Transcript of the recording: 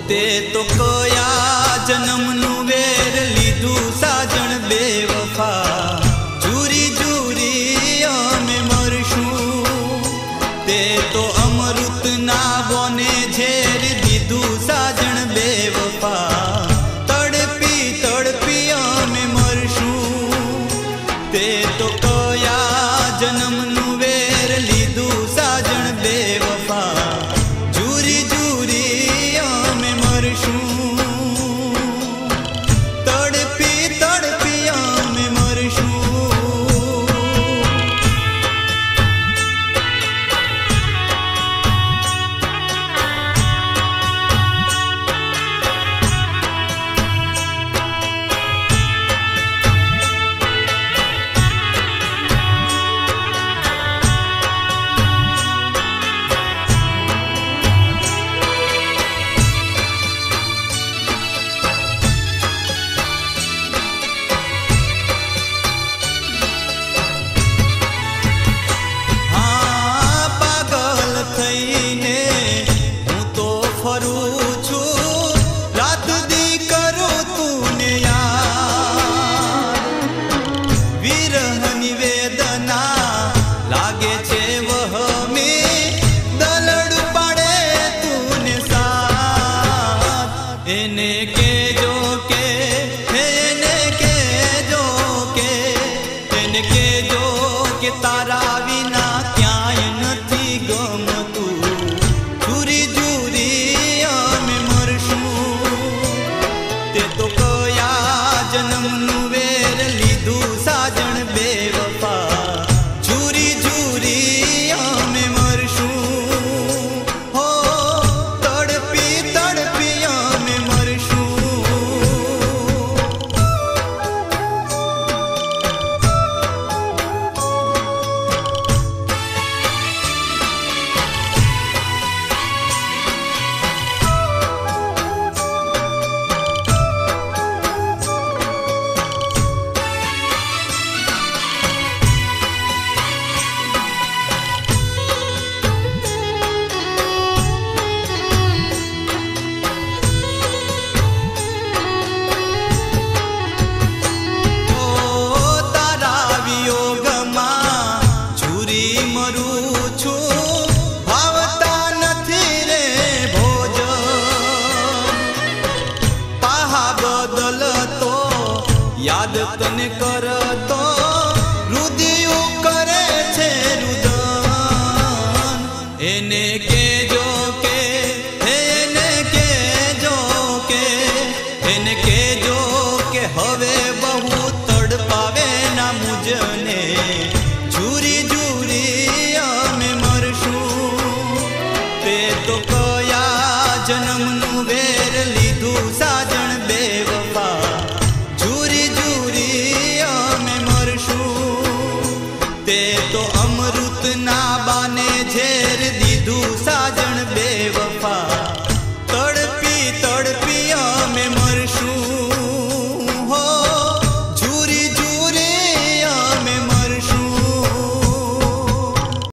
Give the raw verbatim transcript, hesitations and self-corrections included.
ते तो कया जन्मनु वेर लीधु साजण बेवफा जूरी जूरी अमे मरशू ते तो अमृत ना बोने झेर दीधु साजण बेवफा तड़पी तड़पी अमे मरशू ते तो कया जन्मनु वेर लीधु साजण बेवफा जूरी जूरी अमे मरशू तड़पी तड़पी अमे मरशू। तारा विना क्याय नथी गमतु जूरी जूरी अमे मरशू ते तो कया जन्मनु वेर लीधु साजण बेवफा जूरी जूरी अमे मरशू हो तड़पी तड़पी अमे मरशू। याद तने करतो रुदियो करे छे रुदन एने केजो के एने केजो के एने केजो के हवे बहु तड़पावे ना मुझने जूरी जूरी अमे मरशू ते तो कया जन्मनु वेर लीधु साजण बेवफा जूरी जूरी अमे मरशू ते तो अमृत ना बा